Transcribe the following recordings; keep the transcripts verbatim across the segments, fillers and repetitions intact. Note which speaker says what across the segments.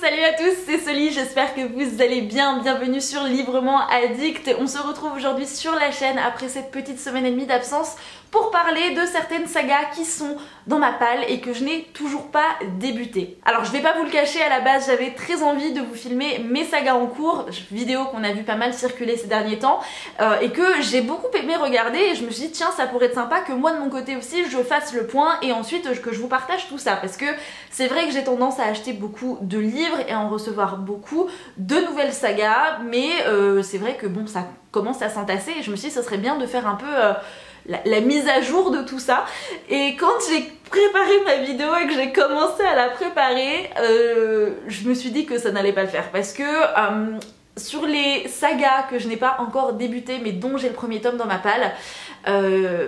Speaker 1: salut à tous, c'est Soli, j'espère que vous allez bien, bienvenue sur Librement Addict. On se retrouve aujourd'hui sur la chaîne après cette petite semaine et demie d'absence pour parler de certaines sagas qui sont dans ma palle et que je n'ai toujours pas débuté. Alors je vais pas vous le cacher, à la base j'avais très envie de vous filmer mes sagas en cours, vidéo qu'on a vu pas mal circuler ces derniers temps euh, et que j'ai beaucoup aimé regarder et je me suis dit tiens ça pourrait être sympa que moi de mon côté aussi je fasse le point et ensuite que je vous partage tout ça parce que c'est vrai que j'ai tendance à acheter beaucoup de livres et à en recevoir beaucoup de nouvelles sagas mais euh, c'est vrai que bon ça commence à s'entasser et je me suis dit ce serait bien de faire un peu euh, La, la mise à jour de tout ça. Et quand j'ai préparé ma vidéo et que j'ai commencé à la préparer, euh, je me suis dit que ça n'allait pas le faire parce que euh, sur les sagas que je n'ai pas encore débuté mais dont j'ai le premier tome dans ma palle, euh,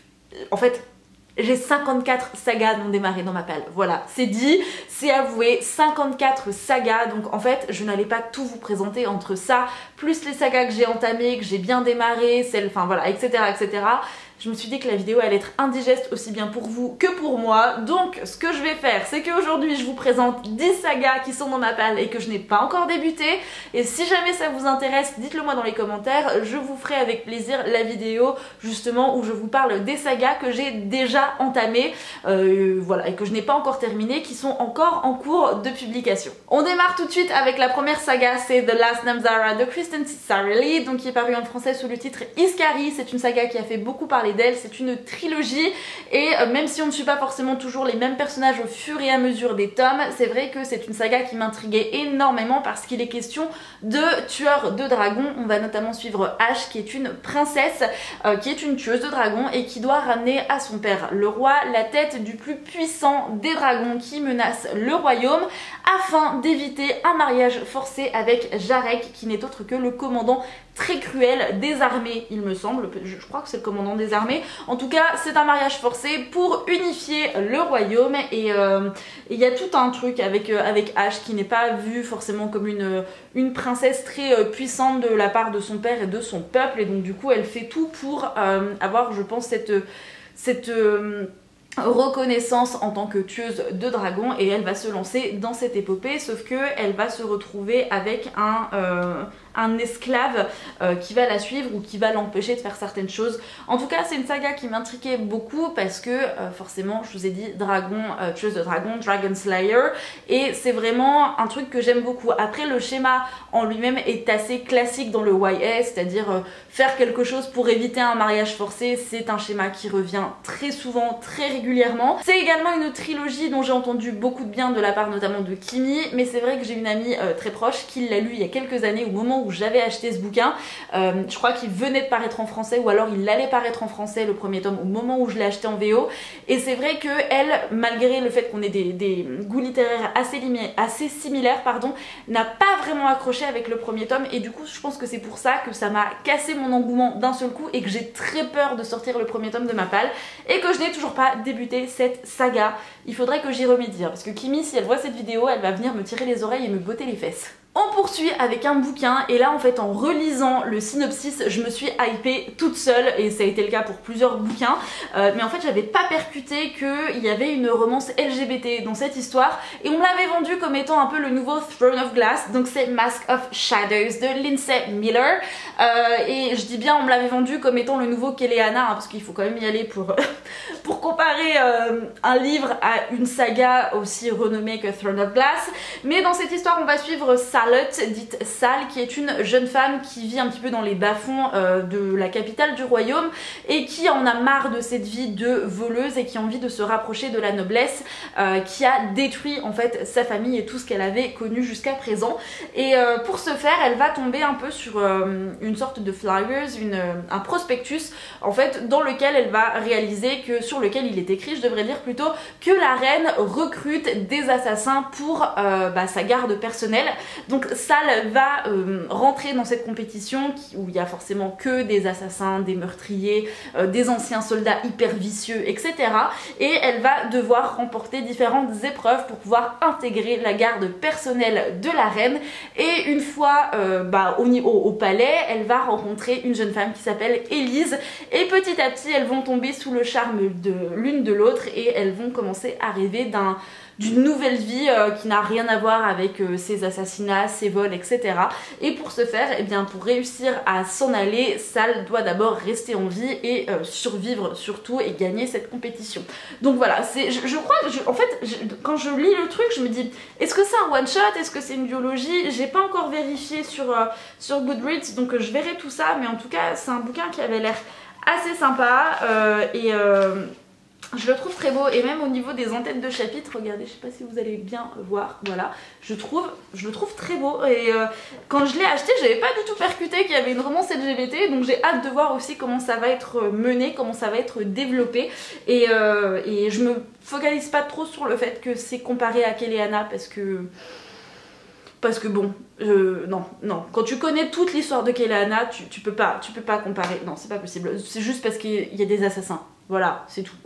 Speaker 1: en fait j'ai cinquante-quatre sagas non démarrées dans ma palle, voilà, c'est dit, c'est avoué, cinquante-quatre sagas, donc en fait je n'allais pas tout vous présenter entre ça, plus les sagas que j'ai entamées, que j'ai bien démarrées, celles, enfin voilà, et cetera et cetera. Je me suis dit que la vidéo allait être indigeste aussi bien pour vous que pour moi, donc ce que je vais faire c'est qu'aujourd'hui je vous présente dix sagas qui sont dans ma palle et que je n'ai pas encore débuté, et si jamais ça vous intéresse, dites-le moi dans les commentaires, je vous ferai avec plaisir la vidéo justement où je vous parle des sagas que j'ai déjà entamées, euh, voilà, et que je n'ai pas encore terminées, qui sont encore en cours de publication. On démarre tout de suite avec la première saga, c'est The Last Namzara de Kristen Sarelli, donc qui est paru en français sous le titre Iskari. C'est une saga qui a fait beaucoup parler d'elle, c'est une trilogie et euh, même si on ne suit pas forcément toujours les mêmes personnages au fur et à mesure des tomes, c'est vrai que c'est une saga qui m'intriguait énormément parce qu'il est question de tueurs de dragons. On va notamment suivre Ash qui est une princesse, euh, qui est une tueuse de dragons et qui doit ramener à son père le roi la tête du plus puissant des dragons qui menace le royaume afin d'éviter un mariage forcé avec Jarek qui n'est autre que le commandant très cruel des armées, il me semble, je crois que c'est le commandant des armées. En tout cas c'est un mariage forcé pour unifier le royaume et il euh, y a tout un truc avec, euh, avec Ash qui n'est pas vue forcément comme une, une princesse très euh, puissante de la part de son père et de son peuple, et donc du coup elle fait tout pour euh, avoir je pense cette... cette euh, reconnaissance en tant que tueuse de dragons, et elle va se lancer dans cette épopée, sauf que elle va se retrouver avec un, euh, un esclave euh, qui va la suivre ou qui va l'empêcher de faire certaines choses. En tout cas c'est une saga qui m'intriguait beaucoup parce que euh, forcément je vous ai dit dragon, euh, tueuse de dragon, Dragon Slayer, et c'est vraiment un truc que j'aime beaucoup. Après le schéma en lui-même est assez classique dans le Y S, c'est-à-dire euh, faire quelque chose pour éviter un mariage forcé, c'est un schéma qui revient très souvent, très régulièrement. C'est également une trilogie dont j'ai entendu beaucoup de bien de la part notamment de Kimi, mais c'est vrai que j'ai une amie euh, très proche qui l'a lu il y a quelques années au moment où j'avais acheté ce bouquin. Euh, je crois qu'il venait de paraître en français ou alors il allait paraître en français le premier tome au moment où je l'ai acheté en V O, et c'est vrai que elle, malgré le fait qu'on ait des, des goûts littéraires assez, assez similaires, pardon, n'a pas vraiment accroché avec le premier tome, et du coup je pense que c'est pour ça que ça m'a cassé mon engouement d'un seul coup et que j'ai très peur de sortir le premier tome de ma palle et que je n'ai toujours pas débuté cette saga. Il faudrait que j'y remédie parce que Kimi, si elle voit cette vidéo, elle va venir me tirer les oreilles et me botter les fesses. On poursuit avec un bouquin, et là en fait en relisant le synopsis je me suis hypée toute seule, et ça a été le cas pour plusieurs bouquins, euh, mais en fait j'avais pas percuté qu'il y avait une romance L G B T dans cette histoire, et on me l'avait vendu comme étant un peu le nouveau Throne of Glass, donc c'est Mask of Shadows de Lindsay Miller, euh, et je dis bien on me l'avait vendu comme étant le nouveau Keleana, hein, parce qu'il faut quand même y aller pour, pour comparer euh, un livre à une saga aussi renommée que Throne of Glass, mais dans cette histoire on va suivre ça Charlotte, dite Sal, qui est une jeune femme qui vit un petit peu dans les bas-fonds euh, de la capitale du royaume et qui en a marre de cette vie de voleuse et qui a envie de se rapprocher de la noblesse, euh, qui a détruit en fait sa famille et tout ce qu'elle avait connu jusqu'à présent. Et euh, pour ce faire, elle va tomber un peu sur euh, une sorte de flyers, une, un prospectus en fait dans lequel elle va réaliser que, sur lequel il est écrit, je devrais dire plutôt, que la reine recrute des assassins pour euh, bah, sa garde personnelle. Donc Sal va euh, rentrer dans cette compétition qui, où il y a forcément que des assassins, des meurtriers, euh, des anciens soldats hyper vicieux, et cetera. Et elle va devoir remporter différentes épreuves pour pouvoir intégrer la garde personnelle de la reine. Et une fois euh, bah, au, au, au palais, elle va rencontrer une jeune femme qui s'appelle Élise. Et petit à petit, elles vont tomber sous le charme de l'une de l'autre et elles vont commencer à rêver d'un d'une nouvelle vie euh, qui n'a rien à voir avec euh, ses assassinats, ses vols, et cetera. Et pour ce faire, eh bien, pour réussir à s'en aller, Sal doit d'abord rester en vie et euh, survivre surtout et gagner cette compétition. Donc voilà, c'est, je, je crois, je, en fait, je, quand je lis le truc, je me dis, est-ce que c'est un one-shot, est-ce que c'est une duologie? J'ai pas encore vérifié sur, euh, sur Goodreads, donc euh, je verrai tout ça, mais en tout cas, c'est un bouquin qui avait l'air assez sympa euh, et... Euh, je le trouve très beau et même au niveau des entêtes de chapitres, regardez, je sais pas si vous allez bien voir, voilà, je trouve, je le trouve très beau et euh, quand je l'ai acheté, j'avais pas du tout percuté qu'il y avait une romance L G B T, donc j'ai hâte de voir aussi comment ça va être mené, comment ça va être développé et, euh, et je me focalise pas trop sur le fait que c'est comparé à Keleana parce que... Parce que bon, euh, non, non, quand tu connais toute l'histoire de Keleana, tu, tu peux pas, tu peux pas comparer, non c'est pas possible, c'est juste parce qu'il y a des assassins, voilà, c'est tout.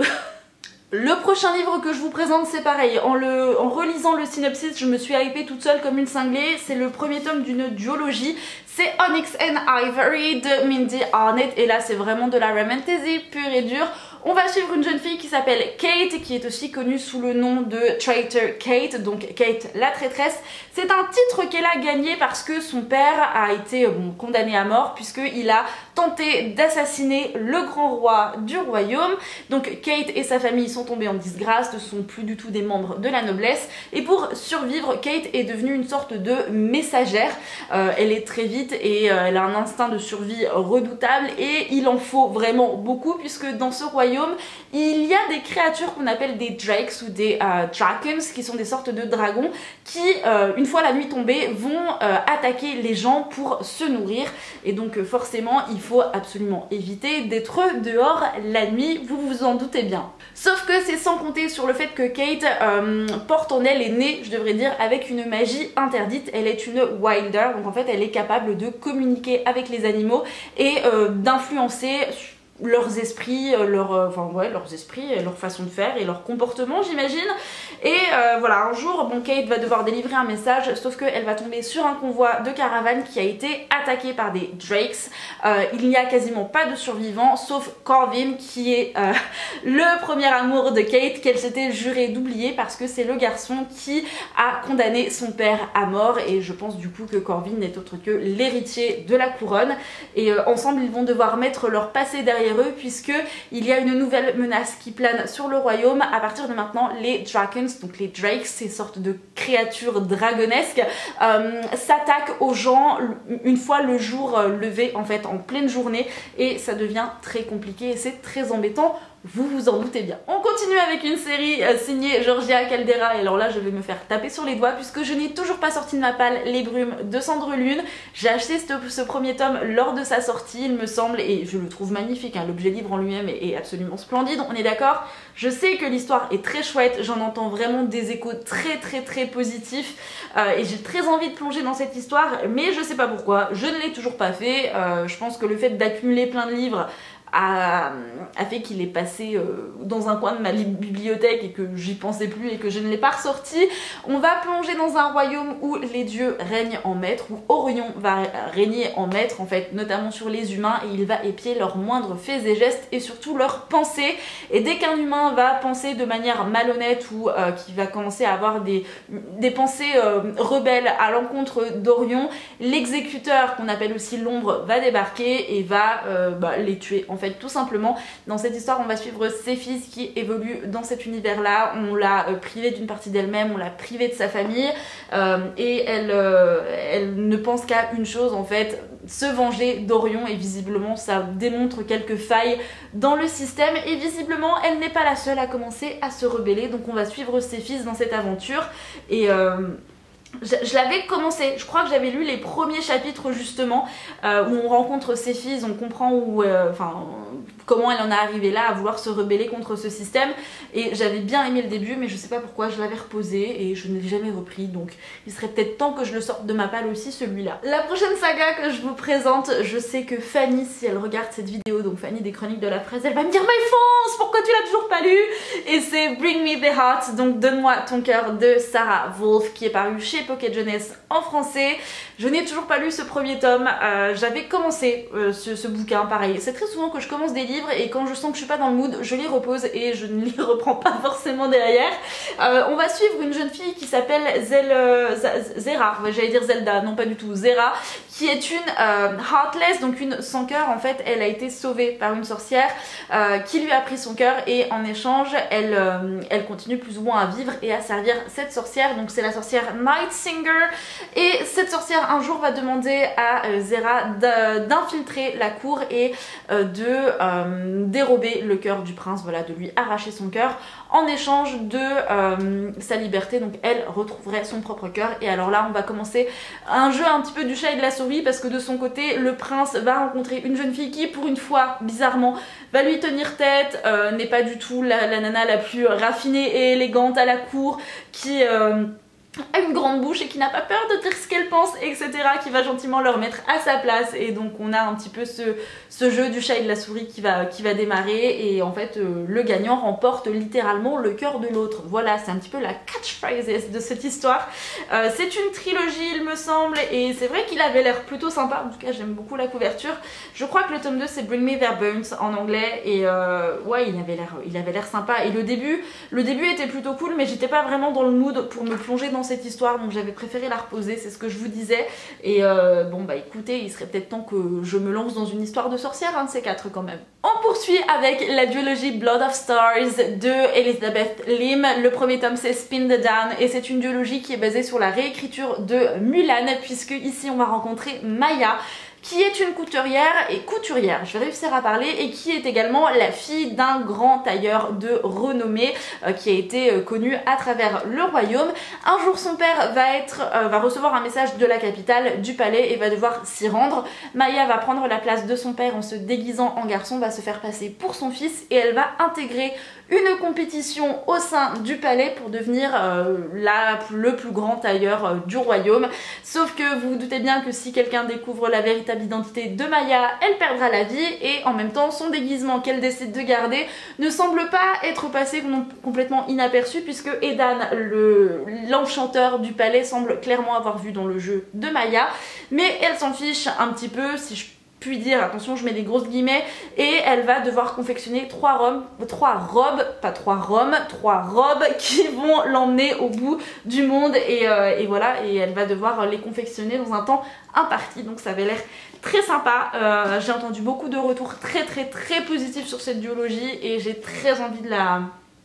Speaker 1: Le prochain livre que je vous présente, c'est pareil, en, le, en relisant le synopsis, je me suis hypée toute seule comme une cinglée, c'est le premier tome d'une duologie, c'est Onyx and Ivory de Mindy Arnett, et là c'est vraiment de la romantasy pure et dure. On va suivre une jeune fille qui s'appelle Kate, qui est aussi connue sous le nom de Traitor Kate, donc Kate la traîtresse. C'est un titre qu'elle a gagné parce que son père a été bon, condamné à mort puisqu'il a tenté d'assassiner le grand roi du royaume. Donc Kate et sa famille sont tombés en disgrâce, ne sont plus du tout des membres de la noblesse. Et pour survivre, Kate est devenue une sorte de messagère. Euh, elle est très vite et euh, elle a un instinct de survie redoutable et il en faut vraiment beaucoup puisque dans ce royaume, il y a des créatures qu'on appelle des drakes ou des euh, dragons qui sont des sortes de dragons qui, euh, une fois la nuit tombée, vont euh, attaquer les gens pour se nourrir et donc euh, forcément il faut absolument éviter d'être dehors la nuit, vous vous en doutez bien. Sauf que c'est sans compter sur le fait que Kate euh, porte en elle, est née, je devrais dire, avec une magie interdite. Elle est une wilder, donc en fait elle est capable de communiquer avec les animaux et euh, d'influencer leurs esprits, leur, euh, enfin ouais, leurs esprits, leur façon de faire et leur comportement, j'imagine. Et euh, voilà, un jour, bon, Kate va devoir délivrer un message, sauf qu'elle va tomber sur un convoi de caravanes qui a été attaqué par des drakes. Euh, il n'y a quasiment pas de survivants, sauf Corvin, qui est euh, le premier amour de Kate qu'elle s'était juré d'oublier parce que c'est le garçon qui a condamné son père à mort. Et je pense du coup que Corvin n'est autre que l'héritier de la couronne. Et euh, ensemble, ils vont devoir mettre leur passé derrière eux puisque il y a une nouvelle menace qui plane sur le royaume. À partir de maintenant, les dragons, donc les drakes, ces sortes de créatures dragonesques, euh, s'attaquent aux gens une fois le jour levé, en fait en pleine journée, et ça devient très compliqué et c'est très embêtant. Vous vous en doutez bien. On continue avec une série euh, signée Georgia Caldera et alors là je vais me faire taper sur les doigts puisque je n'ai toujours pas sorti de ma palle Les Brumes de Cendre Lune. J'ai acheté ce, ce premier tome lors de sa sortie il me semble et je le trouve magnifique, hein. L'objet livre en lui-même est, est absolument splendide, on est d'accord. Je sais que l'histoire est très chouette, j'en entends vraiment des échos très très très positifs euh, et j'ai très envie de plonger dans cette histoire mais je sais pas pourquoi, je ne l'ai toujours pas fait. Euh, je pense que le fait d'accumuler plein de livres A, a fait qu'il est passé euh, dans un coin de ma bibliothèque et que j'y pensais plus et que je ne l'ai pas ressorti. On va plonger dans un royaume où les dieux règnent en maître, où Orion va régner en maître en fait, notamment sur les humains, et il va épier leurs moindres faits et gestes et surtout leurs pensées. Et dès qu'un humain va penser de manière malhonnête ou euh, qui va commencer à avoir des, des pensées euh, rebelles à l'encontre d'Orion, l'exécuteur, qu'on appelle aussi l'ombre, va débarquer et va euh, bah, les tuer en fait. Tout simplement, dans cette histoire on va suivre Céphise qui évolue dans cet univers là. On l'a euh, privée d'une partie d'elle-même, on l'a privée de sa famille euh, et elle, euh, elle ne pense qu'à une chose en fait, se venger d'Orion, et visiblement ça démontre quelques failles dans le système et visiblement elle n'est pas la seule à commencer à se rebeller. Donc on va suivre Céphise dans cette aventure et euh, Je, je l'avais commencé, je crois que j'avais lu les premiers chapitres justement euh, où on rencontre Céphise, on comprend où, euh, enfin, comment elle en est arrivée là à vouloir se rebeller contre ce système et j'avais bien aimé le début mais je sais pas pourquoi je l'avais reposé et je ne l'ai jamais repris, donc il serait peut-être temps que je le sorte de ma palle aussi celui-là. La prochaine saga que je vous présente, je sais que Fanny, si elle regarde cette vidéo, donc Fanny des Chroniques de la Fraise, elle va me dire mais fonce, pourquoi tu l'as toujours pas lu? Et c'est Bring Me The Heart, donc Donne-moi ton cœur de Sarah Wolfe qui est paru chez Pocket Jeunesse en français. Je n'ai toujours pas lu ce premier tome, euh, j'avais commencé euh, ce, ce bouquin, pareil. C'est très souvent que je commence des livres et quand je sens que je suis pas dans le mood, je les repose et je ne les reprends pas forcément derrière. Euh, on va suivre une jeune fille qui s'appelle Zel, euh, Zera, j'allais dire Zelda, non pas du tout, Zera, qui est une euh, Heartless, donc une sans cœur. En fait, elle a été sauvée par une sorcière euh, qui lui a pris son cœur et en échange, elle, euh, elle continue plus ou moins à vivre et à servir cette sorcière. Donc c'est la sorcière Nightsinger et cette sorcière un jour va demander à euh, Zera d'infiltrer la cour et euh, de euh, dérober le cœur du prince, voilà, de lui arracher son cœur en échange de euh, sa liberté. Donc elle retrouverait son propre cœur. Et alors là on va commencer un jeu un petit peu du chat et de la souris, parce que de son côté le prince va rencontrer une jeune fille qui pour une fois bizarrement va lui tenir tête, euh, n'est pas du tout la, la nana la plus raffinée et élégante à la cour, qui euh, a une grande bouche et qui n'a pas peur de dire ce qu'elle pense, et cetera, qui va gentiment leur mettre à sa place. Et donc on a un petit peu ce, ce jeu du chat et de la souris qui va, qui va démarrer, et en fait euh, le gagnant remporte littéralement le cœur de l'autre. Voilà, c'est un petit peu la catchphrase de cette histoire. Euh, c'est une trilogie il me semble, et c'est vrai qu'il avait l'air plutôt sympa, en tout cas j'aime beaucoup la couverture. Je crois que le tome deux c'est Bring Me Their Bones en anglais, et euh, ouais, il avait l'air il avait l'air sympa. Et le début, le début était plutôt cool, mais j'étais pas vraiment dans le mood pour me plonger dans cette histoire, donc j'avais préféré la reposer, c'est ce que je vous disais. Et euh, bon bah écoutez, il serait peut-être temps que je me lance dans une histoire de sorcière, un de ces quatre quand même. On poursuit avec la duologie Blood of Stars de Elizabeth Lim. Le premier tome c'est Spin the Down, et c'est une duologie qui est basée sur la réécriture de Mulan, puisque ici on va rencontrer Maya, qui est une couturière et couturière, je vais réussir à parler, et qui est également la fille d'un grand tailleur de renommée euh, qui a été euh, connu à travers le royaume. Un jour son père va, être, euh, va recevoir un message de la capitale, du palais, et va devoir s'y rendre. Maya va prendre la place de son père en se déguisant en garçon, va se faire passer pour son fils, et elle va intégrer une compétition au sein du palais pour devenir euh, la, le plus grand tailleur euh, du royaume. Sauf que vous vous doutez bien que si quelqu'un découvre la véritable identité de Maya, elle perdra la vie, et en même temps son déguisement qu'elle décide de garder ne semble pas être passé non, complètement inaperçu, puisque Edan, l'enchanteur du palais, semble clairement avoir vu dans le jeu de Maya, mais elle s'en fiche un petit peu, si je puis dire, attention je mets des grosses guillemets, et elle va devoir confectionner trois robes, trois robes, pas trois roms, trois robes qui vont l'emmener au bout du monde, et, euh, et voilà, et elle va devoir les confectionner dans un temps imparti, donc ça avait l'air très sympa. Euh, j'ai entendu beaucoup de retours très très très positifs sur cette duologie, et j'ai très envie de la...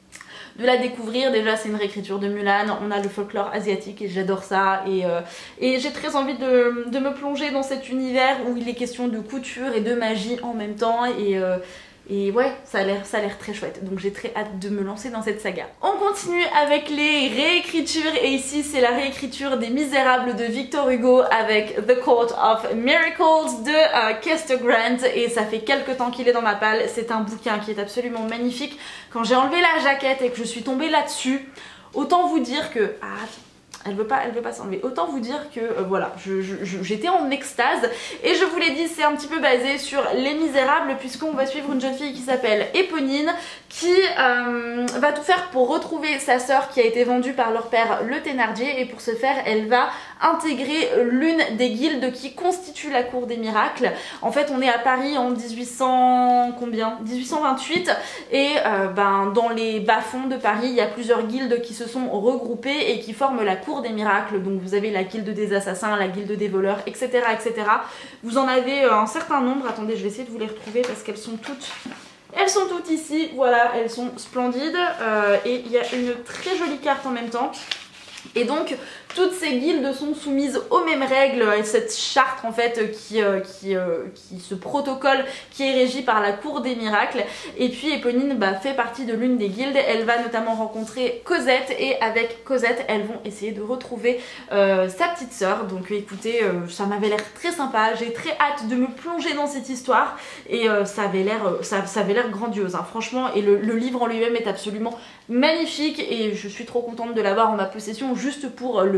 Speaker 1: de la découvrir. Déjà c'est une réécriture de Mulan, on a le folklore asiatique et j'adore ça, et, euh, et j'ai très envie de, de me plonger dans cet univers où il est question de couture et de magie en même temps, et, euh, et ouais, ça a l'air ça a l'air très chouette, donc j'ai très hâte de me lancer dans cette saga. On continue avec les réécritures, et ici c'est la réécriture des Misérables de Victor Hugo avec The Court of Miracles de euh, Kester Grant, et ça fait quelques temps qu'il est dans ma palle. C'est un bouquin qui est absolument magnifique. Quand j'ai enlevé la jaquette et que je suis tombée là-dessus, autant vous dire que... Ah, elle veut pas, elle veut pas s'enlever. Autant vous dire que euh, voilà, j'étais en extase, et je vous l'ai dit, c'est un petit peu basé sur Les Misérables, puisqu'on va suivre une jeune fille qui s'appelle Éponine, qui euh, va tout faire pour retrouver sa sœur qui a été vendue par leur père le Thénardier, et pour ce faire elle va intégrer l'une des guildes qui constituent la cour des miracles. En fait on est à Paris en dix-huit cents combien dix-huit cent vingt-huit, et euh, ben, dans les bas-fonds de Paris il y a plusieurs guildes qui se sont regroupées et qui forment la cour des miracles. Donc vous avez la guilde des assassins, la guilde des voleurs, etc, etc. Vous en avez un certain nombre. Attendez, je vais essayer de vous les retrouver parce qu'elles sont toutes elles sont toutes ici, voilà, elles sont splendides, euh, et il y a une très jolie carte en même temps. Et donc toutes ces guildes sont soumises aux mêmes règles, et cette charte en fait qui, euh, qui, euh, qui ce protocole qui est régi par la cour des miracles. Et puis Éponine bah, fait partie de l'une des guildes, elle va notamment rencontrer Cosette, et avec Cosette elles vont essayer de retrouver euh, sa petite sœur. Donc écoutez, euh, ça m'avait l'air très sympa, j'ai très hâte de me plonger dans cette histoire, et euh, ça avait l'air ça, ça avait l'air grandiose hein, franchement, et le, le livre en lui-même est absolument magnifique, et je suis trop contente de l'avoir en ma possession juste pour le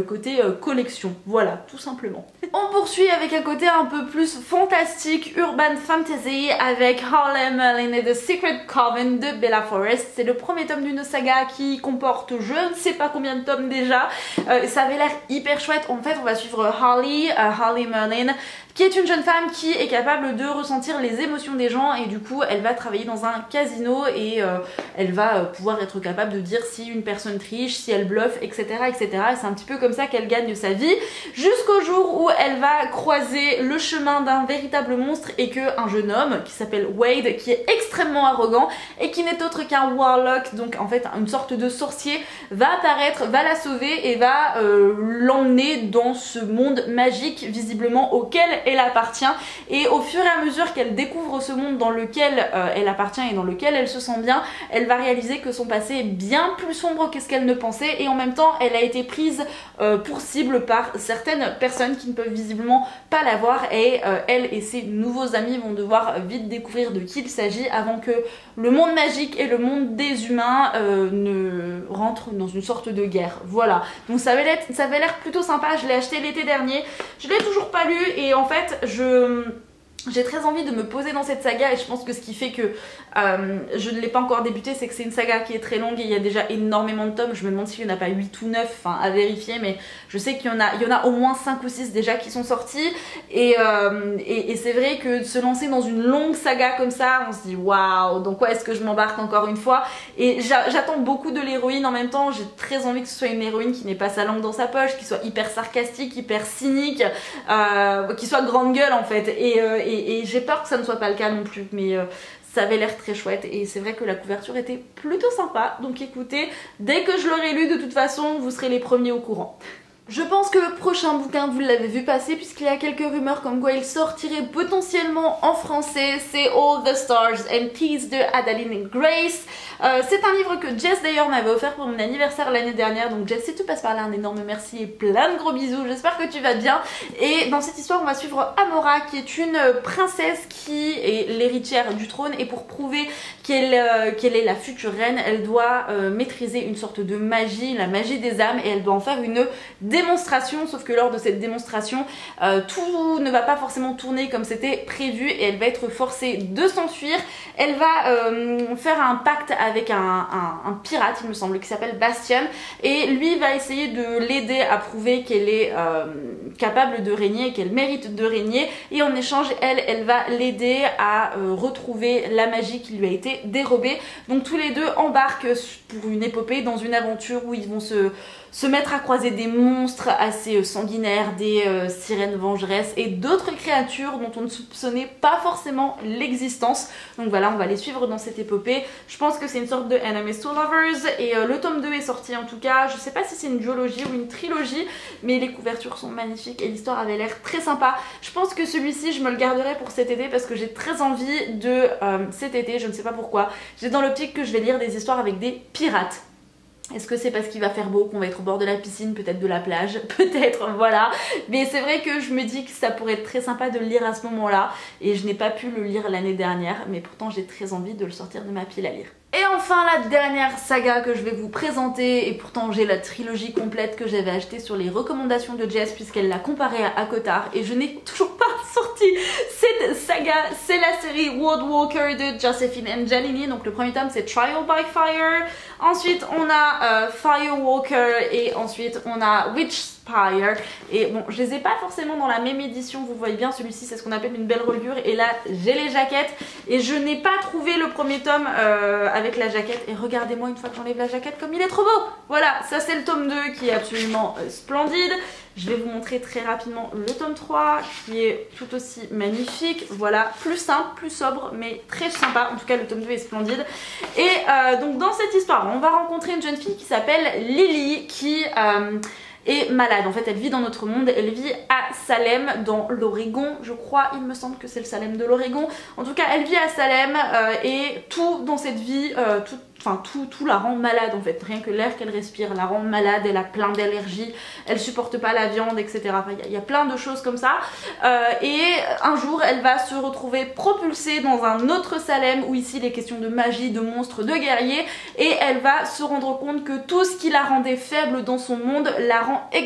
Speaker 1: le côté euh, collection, voilà, tout simplement. On poursuit avec un côté un peu plus fantastique, urban fantasy, avec Harley Merlin et The Secret Coven de Bella Forrest. C'est le premier tome d'une saga qui comporte je ne sais pas combien de tomes déjà, euh, ça avait l'air hyper chouette. En fait on va suivre Harley, euh, Harley Merlin, qui est une jeune femme qui est capable de ressentir les émotions des gens, et du coup elle va travailler dans un casino et euh, elle va euh, pouvoir être capable de dire si une personne triche, si elle bluffe, etc, etc. Et c'est un petit peu comme ça qu'elle gagne sa vie, jusqu'au jour où elle va croiser le chemin d'un véritable monstre, et qu'un jeune homme qui s'appelle Wade, qui est extrêmement arrogant et qui n'est autre qu'un warlock, donc en fait une sorte de sorcier, va apparaître, va la sauver et va euh, l'emmener dans ce monde magique visiblement auquel elle appartient. Et au fur et à mesure qu'elle découvre ce monde dans lequel euh, elle appartient et dans lequel elle se sent bien, elle va réaliser que son passé est bien plus sombre que ce qu'elle ne pensait, et en même temps elle a été prise euh, pour cible par certaines personnes qui ne peuvent visiblement pas la voir, et euh, elle et ses nouveaux amis vont devoir vite découvrir de qui il s'agit avant que le monde magique et le monde des humains euh, ne rentrent dans une sorte de guerre. Voilà, donc ça avait l'air plutôt sympa. Je l'ai acheté l'été dernier, je l'ai toujours pas lu, et en fait je... j'ai très envie de me poser dans cette saga, et je pense que ce qui fait que euh, je ne l'ai pas encore débuté, c'est que c'est une saga qui est très longue et il y a déjà énormément de tomes. Je me demande s'il n'y en a pas huit ou neuf, enfin à vérifier, mais je sais qu'il y en a, il y en a au moins cinq ou six déjà qui sont sortis, et, euh, et, et c'est vrai que de se lancer dans une longue saga comme ça, on se dit waouh, dans quoi est-ce que je m'embarque encore une fois. Et j'attends beaucoup de l'héroïne en même temps, j'ai très envie que ce soit une héroïne qui n'ait pas sa langue dans sa poche, qui soit hyper sarcastique, hyper cynique, euh, qui soit grande gueule en fait, et, euh, et Et, et j'ai peur que ça ne soit pas le cas non plus, mais euh, ça avait l'air très chouette, et c'est vrai que la couverture était plutôt sympa. Donc écoutez, dès que je l'aurai lu, de toute façon vous serez les premiers au courant. Je pense que le prochain bouquin, vous l'avez vu passer, puisqu'il y a quelques rumeurs comme quoi il sortirait potentiellement en français. C'est All the Stars and Peace de Adaline Grace. Euh, c'est un livre que Jess d'ailleurs m'avait offert pour mon anniversaire l'année dernière, donc Jess, si tu passes par là, un énorme merci et plein de gros bisous, j'espère que tu vas bien. Et dans cette histoire on va suivre Amora, qui est une princesse qui est l'héritière du trône, et pour prouver qu'elle euh, qu'elle est la future reine, elle doit euh, maîtriser une sorte de magie, la magie des âmes, et elle doit en faire une démonstration, sauf que lors de cette démonstration euh, tout ne va pas forcément tourner comme c'était prévu, et elle va être forcée de s'enfuir. Elle va euh, faire un pacte avec un, un, un pirate, il me semble, qui s'appelle Bastian, et lui va essayer de l'aider à prouver qu'elle est euh, capable de régner, qu'elle mérite de régner, et en échange elle, elle va l'aider à euh, retrouver la magie qui lui a été dérobée. Donc tous les deux embarquent pour une épopée, dans une aventure où ils vont se se mettre à croiser des monstres assez sanguinaires, des euh, sirènes vengeresses et d'autres créatures dont on ne soupçonnait pas forcément l'existence. Donc voilà, on va les suivre dans cette épopée. Je pense que c'est une sorte de Enemies to Lovers, et euh, le tome deux est sorti en tout cas. Je sais pas si c'est une duologie ou une trilogie, mais les couvertures sont magnifiques et l'histoire avait l'air très sympa. Je pense que celui-ci je me le garderai pour cet été, parce que j'ai très envie de euh, cet été, je ne sais pas pourquoi, j'ai dans l'optique que je vais lire des histoires avec des pirates. Est-ce que c'est parce qu'il va faire beau, qu'on va être au bord de la piscine, peut-être de la plage, peut-être, voilà. Mais c'est vrai que je me dis que ça pourrait être très sympa de le lire à ce moment-là, et je n'ai pas pu le lire l'année dernière, mais pourtant j'ai très envie de le sortir de ma pile à lire. Et enfin la dernière saga que je vais vous présenter, et pourtant j'ai la trilogie complète que j'avais achetée sur les recommandations de Jess, puisqu'elle l'a comparée à Akotar, et je n'ai toujours pas sorti cette saga. C'est la série World Walker de Josephine Angelini. Donc le premier tome c'est Trial by Fire, ensuite on a euh, Firewalker, et ensuite on a Witchspire. Et bon, je les ai pas forcément dans la même édition, vous voyez bien, celui-ci c'est ce qu'on appelle une belle reliure, et là j'ai les jaquettes, et je n'ai pas trouvé le premier tome euh, avec la jaquette, et regardez-moi une fois que j'enlève la jaquette comme il est trop beau. Voilà, ça c'est le tome deux qui est absolument euh, splendide. Je vais vous montrer très rapidement le tome trois qui est tout aussi magnifique. Voilà, plus simple, plus sobre, mais très sympa. En tout cas le tome deux est splendide. Et euh, donc dans cette histoire on va rencontrer une jeune fille qui s'appelle Lily, qui euh, est malade. En fait elle vit dans notre monde, elle vit à Salem dans l'Oregon, je crois, il me semble que c'est le Salem de l'Oregon. En tout cas elle vit à Salem, euh, et tout dans cette vie, euh, tout Enfin tout, tout la rend malade en fait, rien que l'air qu'elle respire la rend malade, elle a plein d'allergies, elle supporte pas la viande, et cetera. Enfin il y, y a plein de choses comme ça, euh, et un jour elle va se retrouver propulsée dans un autre Salem, où ici il est question de magie, de monstres, de guerriers, et elle va se rendre compte que tout ce qui la rendait faible dans son monde la rend extrêmement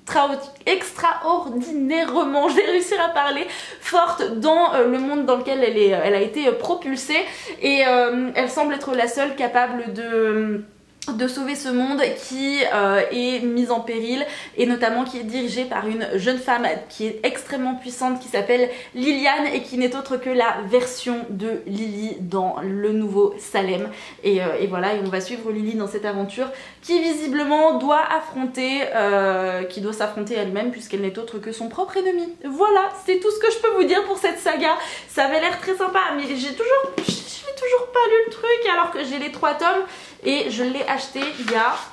Speaker 1: extraordinairement, je vais réussir à parler, forte dans euh, le monde dans lequel elle, est, elle a été euh, propulsée, et euh, elle semble être la seule capable de... de sauver ce monde qui euh, est mis en péril, et notamment qui est dirigé par une jeune femme qui est extrêmement puissante, qui s'appelle Liliane, et qui n'est autre que la version de Lily dans le nouveau Salem. Et, euh, et voilà, et on va suivre Lily dans cette aventure qui visiblement doit affronter, euh, qui doit s'affronter elle-même, puisqu'elle n'est autre que son propre ennemi. Voilà, c'est tout ce que je peux vous dire pour cette saga. Ça avait l'air très sympa, mais j'ai toujours... j'ai toujours pas lu le truc, alors que j'ai les trois tomes, et je l'ai acheté il y a...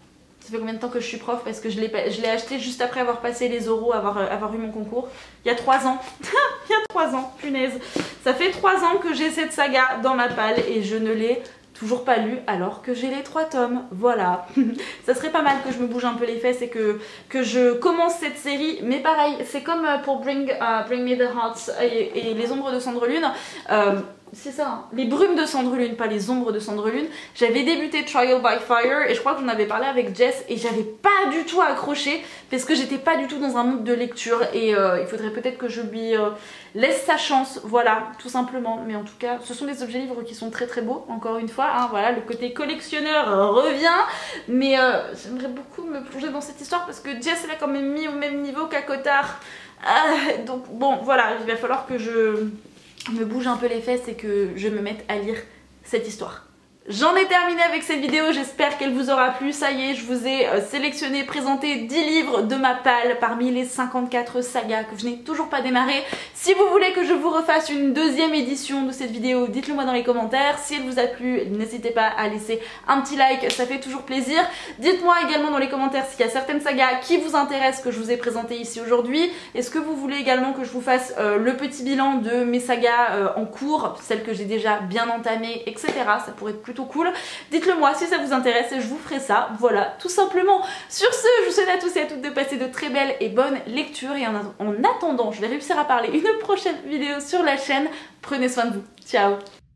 Speaker 1: Ça fait combien de temps que je suis prof? Parce que je l'ai acheté juste après avoir passé les oraux, avoir, avoir eu mon concours. Il y a trois ans. Il y a trois ans, punaise. Ça fait trois ans que j'ai cette saga dans ma palle, et je ne l'ai toujours pas lu alors que j'ai les trois tomes. Voilà. Ça serait pas mal que je me bouge un peu les fesses et que, que je commence cette série. Mais pareil, c'est comme pour Bring, uh, Bring Me The Hearts et, et Les Ombres de Cendrelune. Euh, c'est ça, hein. Les Brumes de Cendrelune, pas Les Ombres de Cendrelune. J'avais débuté Trial by Fire, et je crois que j'en avais parlé avec Jess, et j'avais pas du tout accroché parce que j'étais pas du tout dans un monde de lecture, et euh, il faudrait peut-être que je lui euh, laisse sa chance, voilà, tout simplement. Mais en tout cas, ce sont des objets livres qui sont très très beaux, encore une fois, hein, voilà, le côté collectionneur revient, mais euh, j'aimerais beaucoup me plonger dans cette histoire parce que Jess l'a quand même mis au même niveau qu'Akottar. Ah, donc bon, voilà, il va falloir que je me bouge un peu les fesses et que je me mette à lire cette histoire. J'en ai terminé avec cette vidéo, j'espère qu'elle vous aura plu. Ça y est, je vous ai euh, sélectionné, présenté dix livres de ma palle parmi les cinquante-quatre sagas que je n'ai toujours pas démarré. Si vous voulez que je vous refasse une deuxième édition de cette vidéo, dites-le moi dans les commentaires. Si elle vous a plu, n'hésitez pas à laisser un petit like, ça fait toujours plaisir. Dites-moi également dans les commentaires s'il y a certaines sagas qui vous intéressent que je vous ai présentées ici aujourd'hui. Est-ce que vous voulez également que je vous fasse euh, le petit bilan de mes sagas euh, en cours, celles que j'ai déjà bien entamées, et cetera. Ça pourrait être plutôt cool. Dites-le moi si ça vous intéresse et je vous ferai ça. Voilà, tout simplement. Sur ce, je vous souhaite à tous et à toutes de passer de très belles et bonnes lectures, et en, en attendant, je vais réussir à parler une prochaine vidéo sur la chaîne. Prenez soin de vous. Ciao.